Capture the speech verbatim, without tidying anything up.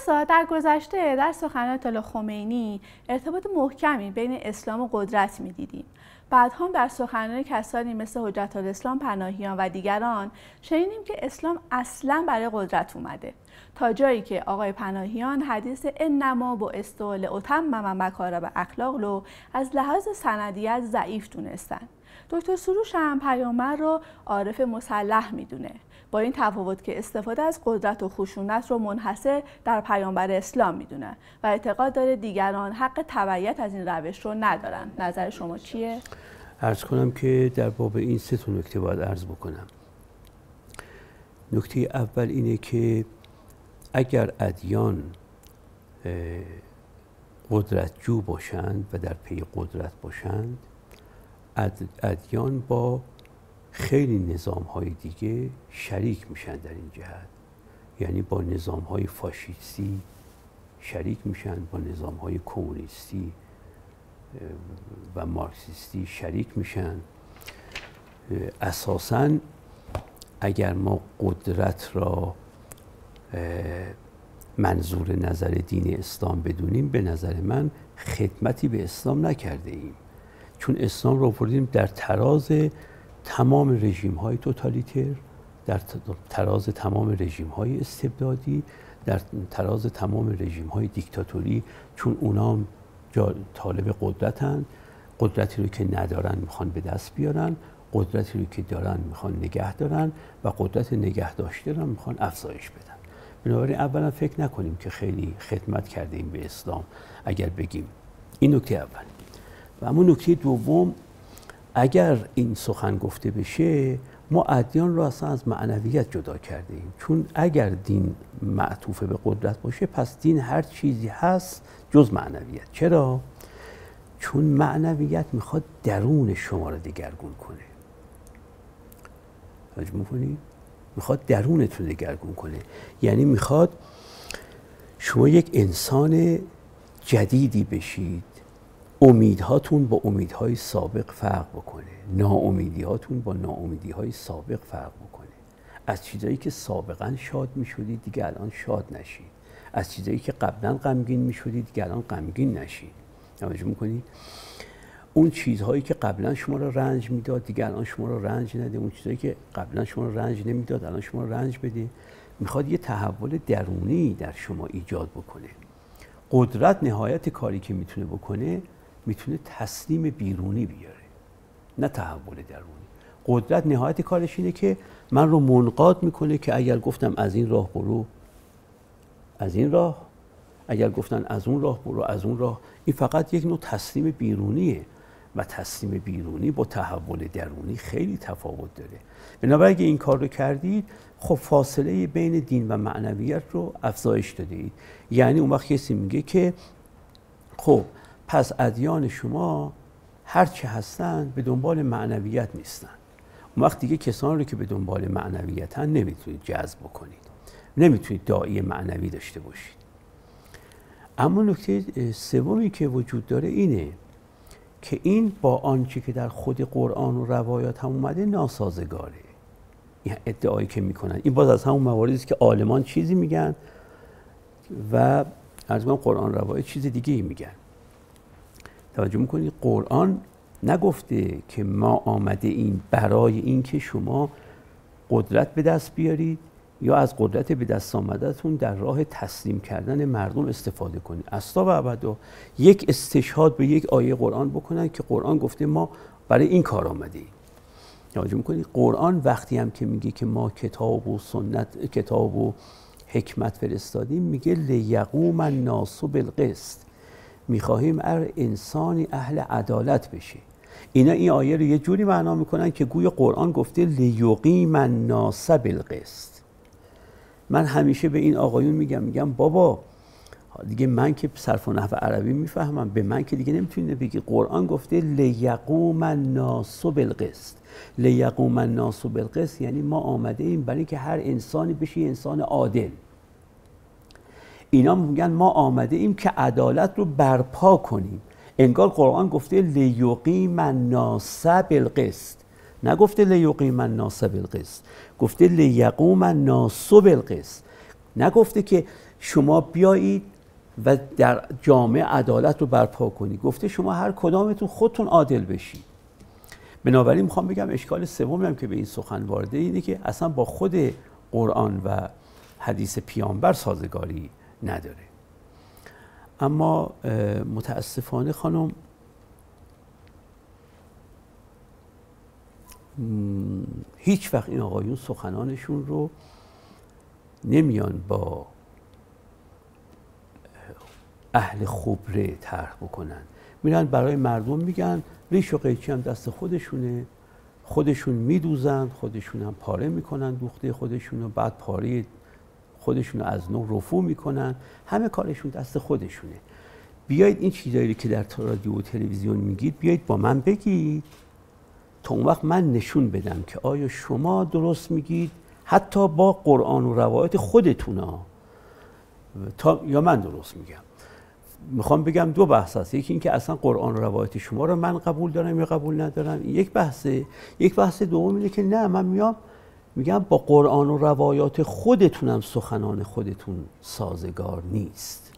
استاد، در گذشته در سخنان آیت الله خمینی ارتباط محکمی بین اسلام و قدرت می‌دیدیم. بعد هم در سخنان کسانی مثل حجت الاسلام پناهیان و دیگران شنیدیم که اسلام اصلاً برای قدرت اومده، تا جایی که آقای پناهیان حدیث انما بعثت لاتمم مکارم اخلاق رو از لحاظ سندیت ضعیف دونستن. دکتر سروش هم پیامبر رو عارف مسلح میدونه، با این تفاوت که استفاده از قدرت و خشونت رو منحصر در پیامبر اسلام میدونه و اعتقاد داره دیگران حق تبعیت از این روش رو ندارن. نظر شما چیه؟ عرض کنم که در باب این سه تا نکته باید عرض بکنم. نکته اول اینه که اگر ادیان قدرتجو باشند و در پی قدرت باشند، ادیان با خیلی نظام‌های دیگه شریک میشن در این جهت. یعنی با نظام‌های فاشیستی شریک میشن، با نظام‌های کمونیستی و مارکسیستی شریک میشن. اساساً اگر ما قدرت را منظور نظر دین اسلام بدونیم، به نظر من خدمتی به اسلام نکرده ایم، چون اسلام رو آوردیم در تراز تمام رژیم‌های توتالیتر، در تراز تمام رژیم‌های استبدادی، در تراز تمام رژیم‌های دیکتاتوری، چون اونا طالب قدرتن، قدرتی رو که ندارن میخوان به دست بیارن، قدرتی رو که دارن میخوان نگه دارن و قدرت نگه داشته رو میخوان افزایش بدن. بنابراین اولا فکر نکنیم که خیلی خدمت کرده ایم به اسلام اگر بگیم. این نکته اول. و اما نکته دوم، اگر این سخن گفته بشه، ما ادیان رو اصلا از معنویت جدا کرده ایم، چون اگر دین معطوف به قدرت باشه، پس دین هر چیزی هست جز معنویت. چرا؟ چون معنویت میخواد درون شما رو دگرگون کنه. توجه میکنی؟ میخواد درونت رو دگرگون کنه. یعنی میخواد شما یک انسان جدیدی بشید، امیدهاتون با امیدهای سابق فرق بکنه، ناامیدیهاتون با ناامیدیهای سابق فرق بکنه. از چیزایی که سابقا شاد میشدید دیگه الان شاد نشید، از چیزایی که قبلا غمگین میشدید دیگه الان غمگین نشید. توجه میکنید؟ اون چیزهایی که قبلا شما رو رنج میداد دیگه الان شما رو رنج نده، اون چیزهایی که قبلا شما رو رنج نمیداد الان شما رو رنج بده. میخواد یه تحول درونی در شما ایجاد بکنه. قدرت نهایت کاری که میتونه بکنه، میتونه تسلیم بیرونی بیاره، نه تحول درونی. قدرت نهایت کارش اینه که من رو منقاد میکنه که اگر گفتم از این راه برو، از این راه، اگر گفتن از اون راه برو، از اون راه. این فقط یک نوع تسلیم بیرونیه و تسلیم بیرونی با تحول درونی خیلی تفاوت داره. بنابراین اگه این کار رو کردید، خب فاصله بین دین و معنویت رو افزایش دادید. یعنی اون وقت کسی میگه که خب پس ادیان شما هر چه هستن به دنبال معنویت نیستن. اون وقت دیگه کسان رو که به دنبال معنویتن نمیتونید جذب کنید، نمیتونید داعی معنوی داشته باشید. اما نکته سومی که وجود داره اینه که این با آنچه که در خود قرآن و روایات هم اومده ناسازگاره. این ادعایی که میکنن، این باز از همون مواردی است که عالمان چیزی میگن و عرض کنم قرآن روایات چیز دیگه ای میگن. توجه میکنید؟ قرآن نگفته که ما آمده این برای این که شما قدرت به دست بیارید یا از قدرت به دست آمدتون در راه تسلیم کردن مردم استفاده کنید. اصلا و ابدا یک استشهاد به یک آیه قرآن بکنن که قرآن گفته ما برای این کار آمده ایم. توجه میکنید؟ قرآن وقتی هم که میگه که ما کتاب و سنت، کتاب و حکمت فرستادیم، میگه لیقوم الناس بالقسط، میخواهیم هر انسانی اهل عدالت بشه. اینا این آیه رو یه جوری معنا میکنن که گویا قرآن گفته لیقیم الناس بالقسط. من همیشه به این آقایون میگم میگم بابا دیگه من که صرف و نحو عربی میفهمم، به من که دیگه نمیتونی بگی. قرآن گفته لیقوم الناس بالقسط. لیقوم الناس بالقسط یعنی ما آمده ایم برای که هر انسانی بشه انسان عادل. اینا میگن ما آمده ایم که عدالت رو برپا کنیم. انگار قرآن گفته لیقیم الناس بالقسط، نگفته لیقیم الناس بالقسط، گفته لیقوم الناس بالقسط. نگفته که شما بیایید و در جامعه عدالت رو برپا کنید. گفته شما هر کدامتون خودتون عادل بشید. بنابراین میخوام بگم اشکال سومی هم که به این سخن وارده اینه که اصلا با خود قرآن و حدیث پیامبر سازگاری نداره. اما متاسفانه خانم هیچ وقت این آقایون سخنانشون رو نمیان با اهل خبره طرح بکنن، میرن برای مردم میگن ریش و قیچی هم دست خودشونه، خودشون میدوزن، خودشون هم پاره میکنن دوخته خودشون و بعد پاره خودشون رو از نو رفو میکنن، همه کارشون دست خودشونه. بیایید این چیزایی که در رادیو و تلویزیون میگید بیایید با من بگید تا اون وقت من نشون بدم که آیا شما درست میگید حتی با قرآن و روایت خودتون ها تا یا من درست میگم. میخوام بگم دو بحث هست، یکی این که اصلا قرآن و روایت شما رو من قبول دارم یا قبول ندارم، این یک بحثه. یک بحث دوم اینه که نه، من میام میگم با قرآن و روایات خودتونم سخنان خودتون سازگار نیست.